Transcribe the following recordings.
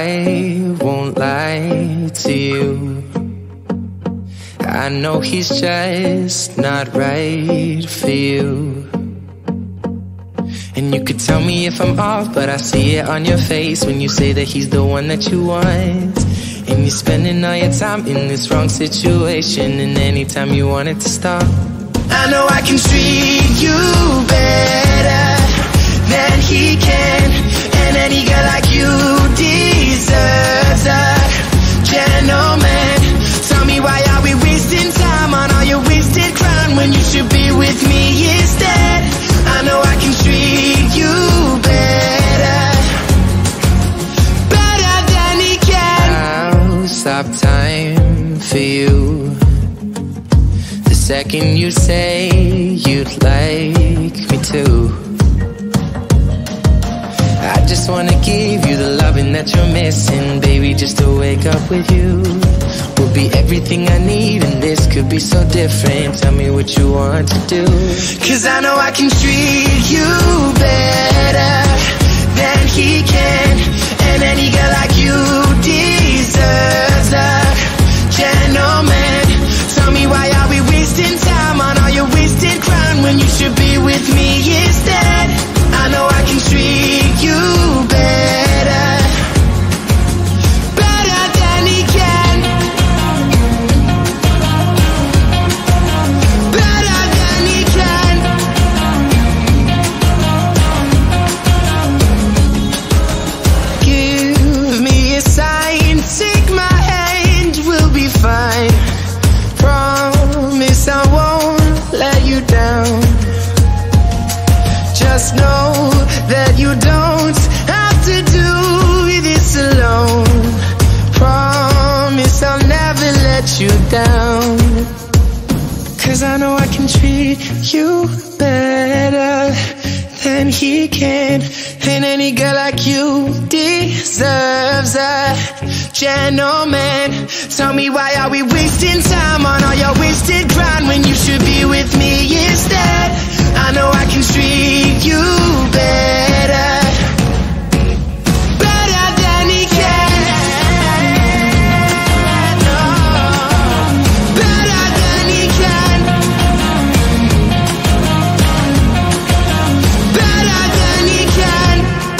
I won't lie to you. I know he's just not right for you. And you could tell me if I'm off, but I see it on your face when you say that he's the one that you want. And you're spending all your time in this wrong situation, and anytime you want it to stop. I know I can treat you better than he can, and any girl like you deserves a gentleman. Tell me, why are we wasting time on all your wasted crown when you should be with me instead? I know I can treat you better, better than he can. I'll stop time for you the second you say you'd like me to. I just wanna give you the loving that you're missing, baby, just to wake up with you will be everything I need, and this could be so different. Tell me what you want to do, 'cause I know I can treat you better than he can, and any girl like you deserves a gentleman. Tell me, why are we wasting time on all your wasted crown when you should be with me instead? I know I can treat you better, better than he can, better than he can. Give me a sign, take my hand, we'll be fine. Promise I won't let you down. Just know that you don't have to do this alone. Promise I'll never let you down, 'cause I know I can treat you better than he can, and any girl like you deserves a gentleman. Tell me, why are we wasting time on all your wasted grind when you should be with me instead? I know I can treat you better, better than he can, oh, better than he can, better than he can.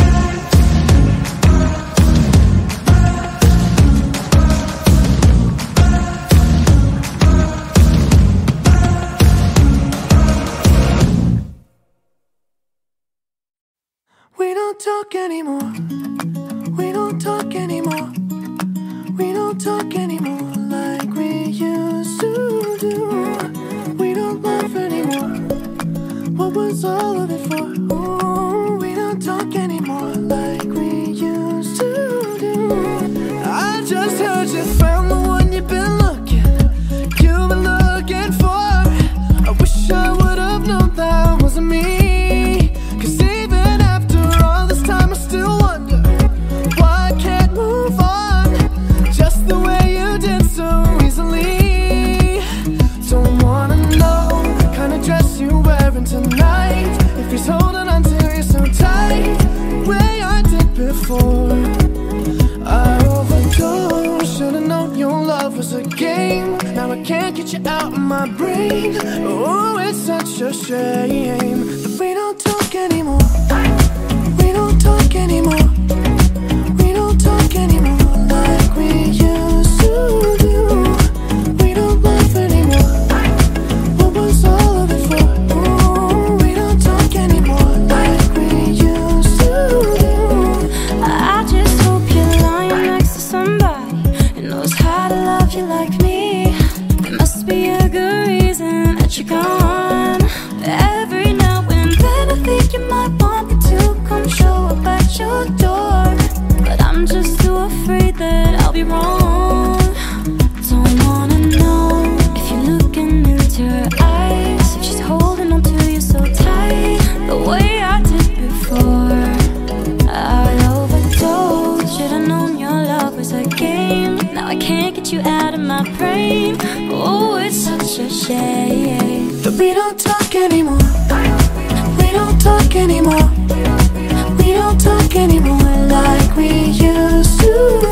We don't talk anymore. We don't talk anymore. We don't talk anymore like we used to do. We don't laugh anymore. What was all of it for? Ooh, we don't talk anymore like we used to do. I just heard you found the one you've been looking for. I wish I would have known that wasn't me. Tonight, if he's holding on to you so tight, the way I did before, I overdosed. Should've known your love was a game. Now I can't get you out of my brain. Oh, it's such a shame that we don't talk anymore. We don't talk anymore. We don't talk anymore like we used to do. We don't laugh anymore. What was all of it for? Like me, there must be a good reason that you're gone. Every now and then I think you might want me to come show up at your door, but I'm just too afraid that I'll be wrong. Don't wanna know if you're looking into her eyes, if she's holding on to you so tight, the way I did before. I overdosed. Should've known your love was a game. Now I can't get you out of my brain. Oh, it's such a shame that we don't talk anymore. We don't talk anymore. We don't talk anymore like we used to.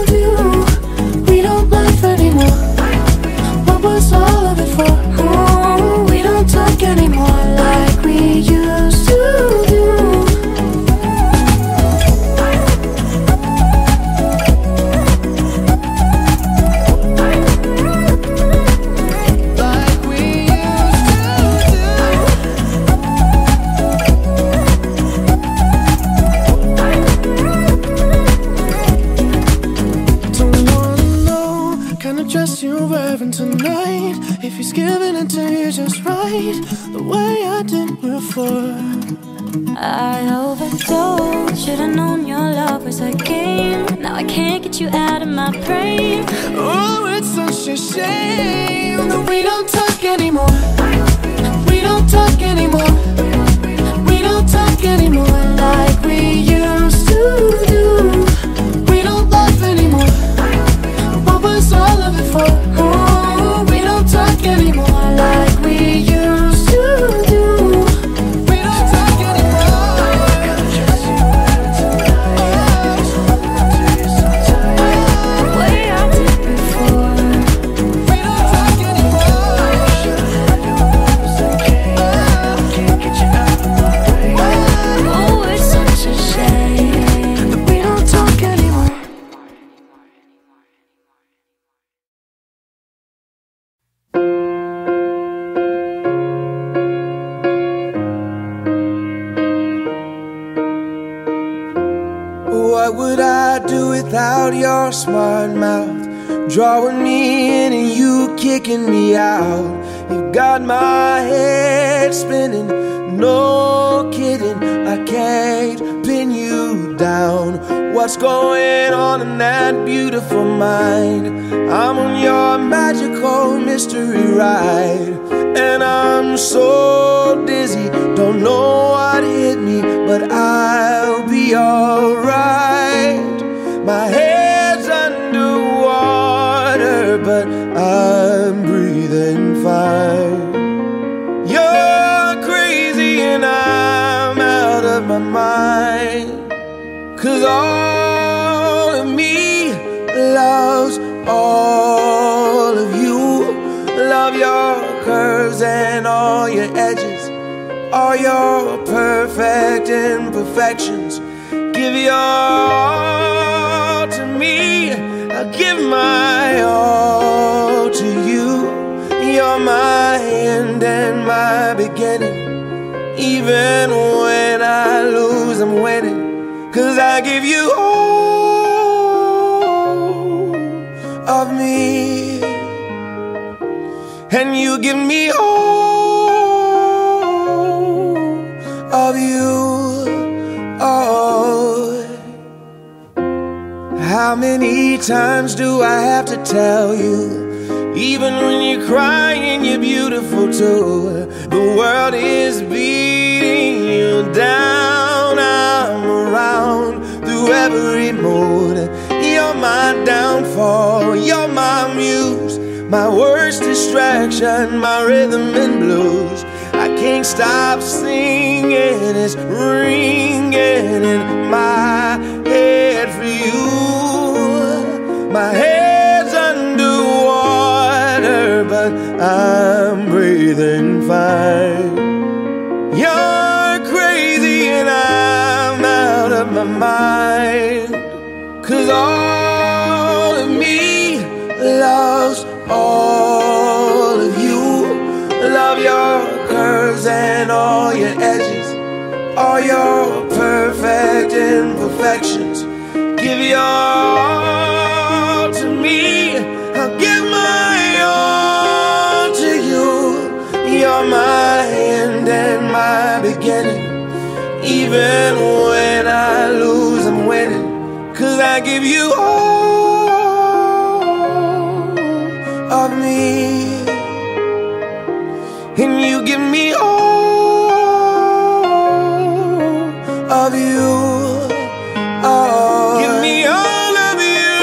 dress you're wearing tonight, if he's giving it to you just right, the way I did before. I overdosed, should've known your love was a game. Now I can't get you out of my brain. Oh, it's such a shame that we don't talk anymore. We don't talk anymore. We don't talk anymore like we used to do. We don't love anymore. What was all of it for? Oh, we don't talk anymore like we used to do. We don't talk anymore. The way I did before. We don't talk anymore. Oh, it's such a shame That we don't talk anymore. What would I do without your smart mouth? Drawing me in and you kicking me out. You got my head spinning, no kidding. I can't pin you down. What's going on in that beautiful mind? I'm on your magical mystery ride, and I'm so dizzy, don't know what hit me, but I'll be alright. My head's underwater, but I'm breathing fine. You're crazy and I'm out of my mind, 'cause all of me loves all of you. Love your curves and all your edges, all your perfect imperfections. Give your all to me, I'll give my all to you. You're my end and my beginning. Even when I lose, I'm winning, 'cause I give you all of me, and you give me all of you. Oh, how many times do I have to tell you? Even when you're crying, you're beautiful too. The world is beating you down. I'm around through every mood. You're my downfall, you're my muse, my worst distraction, my rhythm and blues. I can't stop singing, it's ringing in my head for you. My head's underwater, but I'm breathing fine. You're crazy and I'm out of my mind, 'cause all of me loves all of you. Love your curves and all your edges, all your perfect imperfections. Give your all to me, I'll give my all to you. You're my end and my beginning. Even when I lose, I'm winning, 'cause I give you all of me, and you give me all of you. Oh, give me all of you.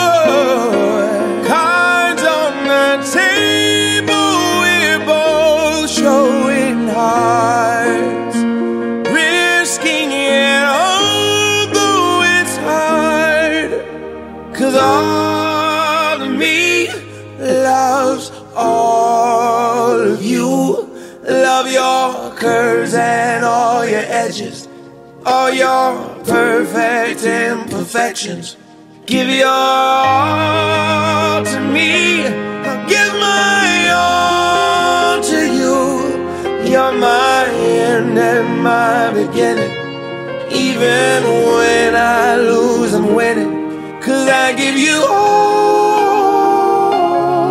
Cards on the table, we're both showing hearts, risking it although it's hard, 'cause all of me loves all of you. Love your curves and all your edges, all your perfect imperfections. Give your all to me, I'll give my all to you. You're my end and my beginning. Even when I lose, I'm winning, 'cause I give you all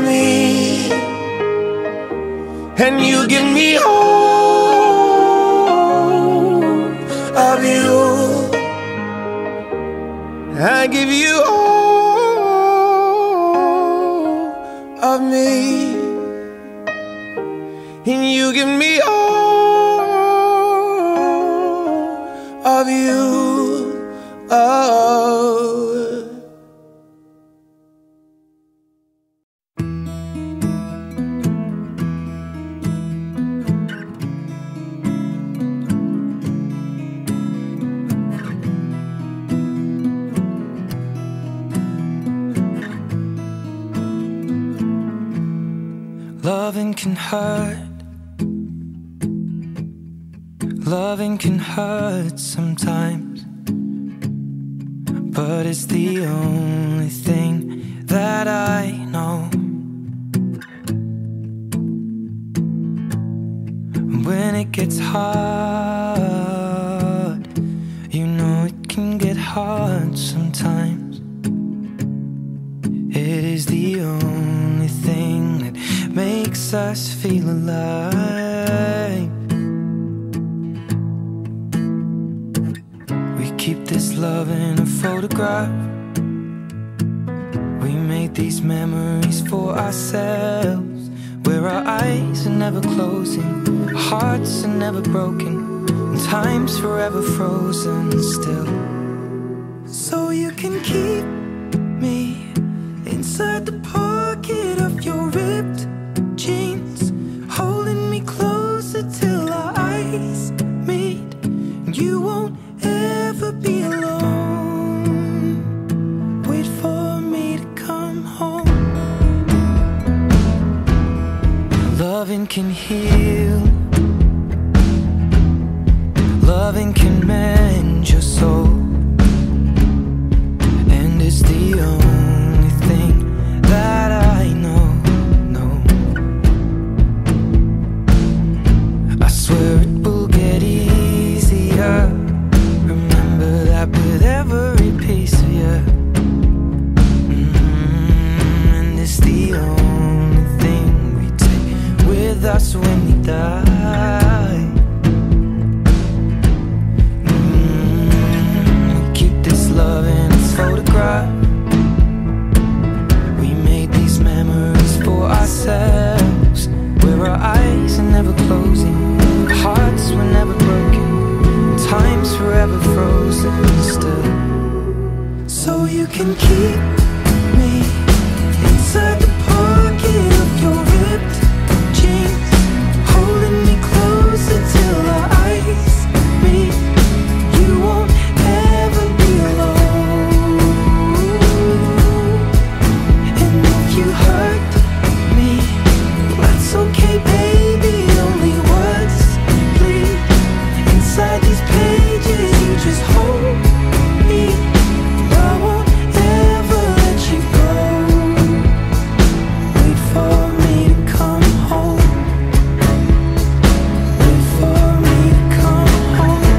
me, and you give me all of you. I give you all of me, and you give me all of you. Oh. Loving can hurt. Loving can hurt sometimes, but it's the only thing that I know. When it gets hard, you know it can get hard sometimes. It is the only thing that makes us feel alive. We keep this love in a photograph. We made these memories for ourselves, where our eyes are never closing, our hearts are never broken, and time's forever frozen still. So you can keep me inside the pocket of your ripped jeans, holding me closer till our eyes meet. You won't ever be alone. Wait for me to come home. Loving can heal. Loving can mend your soul, and it's the only thing that I know. I swear it will get easier. Remember that with every piece of you. And it's the only thing we take with us when we die. We keep this love in its photograph. We made these memories for ourselves, where our eyes are never closing, our hearts were never broken, time's forever frozen still. So you can keep me inside the pocket of your ripped jeans, holding me closer till our eyes meet. You won't ever be alone. And if you hurt me, that's okay, baby. Only words bleed inside these pages. You just hold me. I won't ever let you go. Wait for me to come home. Wait for me to come home.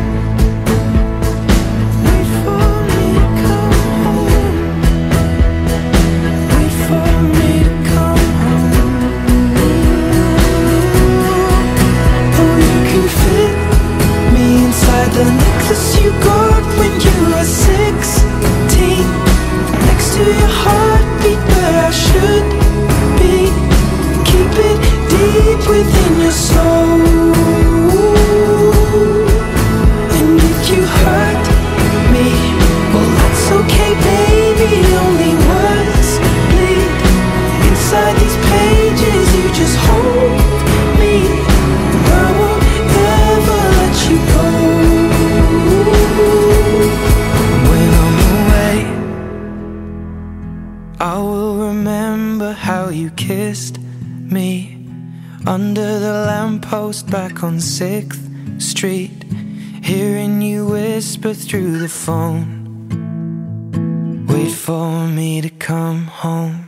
Wait for me to come home. Wait for me to come home. Oh, you can fit me inside the necklace you got when you were 16, next to your heartbeat where I should be. Keep it deep within your soul. And if you hurt me, well, that's okay, baby. Only words bleed inside these pages. You just hold me. I won't ever let you go. When I'm away, I will remember how you kissed me under the lamppost back on 6th Street, hearing you whisper through the phone. Wait for me to come home.